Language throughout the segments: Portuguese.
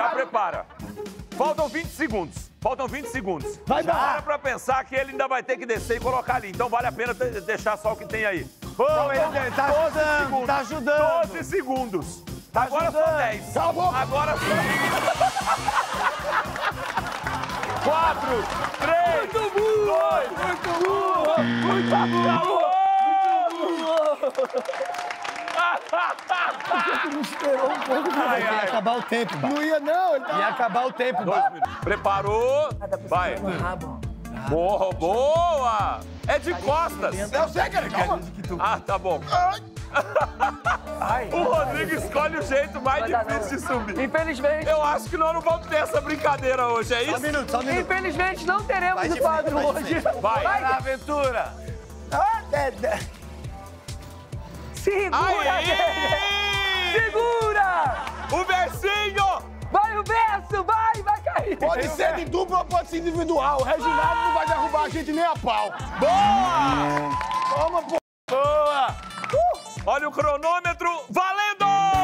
prepara. Faltam 20 segundos. Faltam 20 segundos. Vai dar. Para pra pensar que ele ainda vai ter que descer e colocar ali. Então vale a pena deixar só o que tem aí. Pô, ele tá ajudando, tá ajudando. 12 segundos. Tá Agora ajudando. são 10. Cala a boca. Agora são 4, 3, 2, Muito burro! Não esperou um pouco. Ia acabar o tempo, Não ia, não. Ia acabar o tempo, 2 minutos. Preparou? Vai. Boa, boa! É de costas. Eu sei, cara, calma. Ah, tá bom. O Rodrigo escolhe o jeito mais difícil de subir. Infelizmente. Eu acho que nós não vamos ter essa brincadeira hoje, é isso? Só um minuto. Infelizmente não teremos o quadro hoje. Vai. Na aventura. Segura, Aí! segura! O versinho! Vai o verso, vai cair. Pode ser de dupla ou pode ser individual. O Reginaldo não vai derrubar a gente nem a pau. Boa! Toma, pô. Boa! Olha o cronômetro, valendo!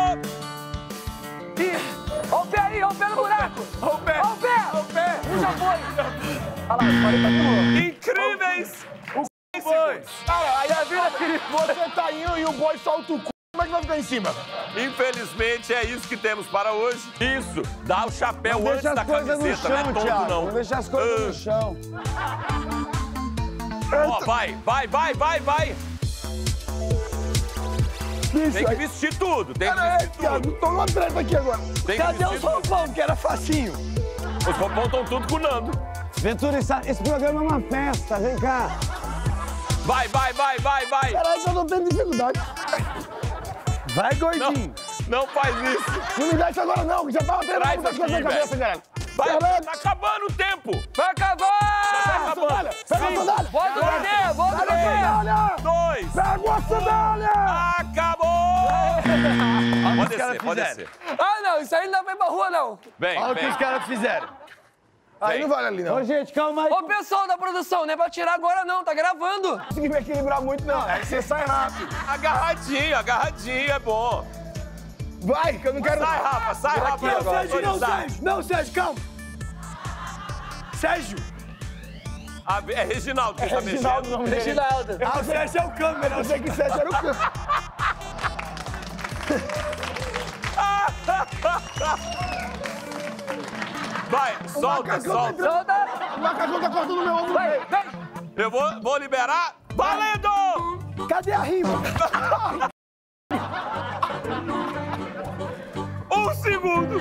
Ó o pé aí, ó o pé no buraco. Ó o pé! Ó o pé. Ó o pé! Um já foi. Olha lá, falei pra tu. Incríveis! Cara, aí a vida, querido, você tá indo e o boi solta o c... Como é que vai ficar em cima? Infelizmente, é isso que temos para hoje. Isso, dá o chapéu Não antes deixa da as coisas no camiseta, não é chão, tonto, Thiago. não. Não deixa as coisas no chão. Ó, vai! Tem que vestir tudo, tem que Cara, vestir Thiago, tudo. tô numa treta aqui agora. Tem que Cadê vestir os tudo. roupão, que era facinho? Os roupão estão tudo com o Nando. Ventura, esse programa é uma festa, vem cá. Vai! Caralho, eu não tenho dificuldade. Vai, gordinho. Não faz isso. Não me dá isso agora não, que já tava tendo Traz muitas aqui, coisas na cabeça, velho. galera. Vai, Caralho. tá acabando o tempo. Vai acabar. Tá acabando. Pega a sandália. Volta o CD, volta o Pega a CD. sandália. 2, Pega a sandália. acabou! Pode descer. Ah, não, isso aí não vai pra rua, não. Vem, Olha o que os caras fizeram. Aí não vale ali, não. Ô, gente, calma aí. Ô, pessoal da produção, não é pra tirar agora, não, tá gravando. Não consegui me equilibrar muito, não. Aí você sai rápido. Agarradinho, é bom. Vai, que eu não quero... Sai, Rafa. Não, Sérgio, não, autorizar. Sérgio. Não, Sérgio, calma. Sérgio. É Reginaldo que tá Reginaldo, mexendo. não me Reginaldo. Ah, o Sérgio é o câmera. Eu sei que Sérgio era o canto. Vai, solta. Solta. O macacão tá cortando meu ombro. Vai. Eu vou liberar. Valendo! Cadê a rima? 1 segundo.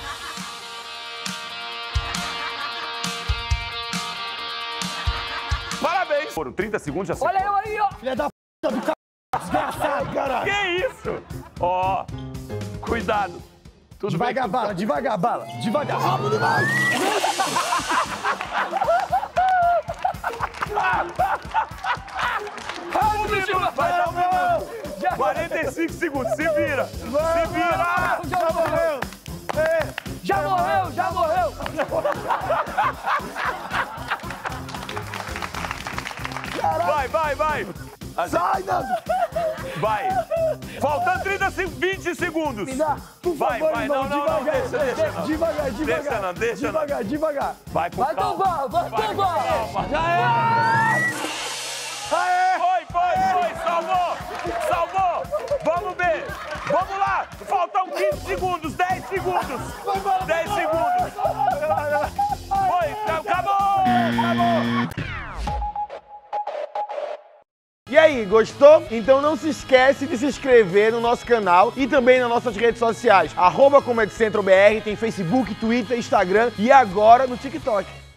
Parabéns. Foram 30 segundos, já Olha eu aí, ó. Filha da p do c... Desgraçado, caralho. Que isso? Ó, cuidado. Tudo Devagar, bem? bala, devagar, bala. Devagar. Rápido demais. Vai dar um minuto. 45 segundos, se vira. Se vira. Já morreu. Já morreu. Vai. Sai, Nando. Vai. Faltando 20 segundos. Me dá, por favor, Vai. irmão, Não, devagar. deixa. Devagar. Deixa, não, deixa. Devagar. Vai com Vai calma. tombar, vai tombar. Calma. Já é. Foi. Salvou. Vamos ver. Vamos lá. Faltam 15 segundos, 10 segundos. 10 segundos. Foi, acabou. E aí, gostou? Então não se esquece de se inscrever no nosso canal e também nas nossas redes sociais. @ComedyCentralBR, tem Facebook, Twitter, Instagram e agora no TikTok.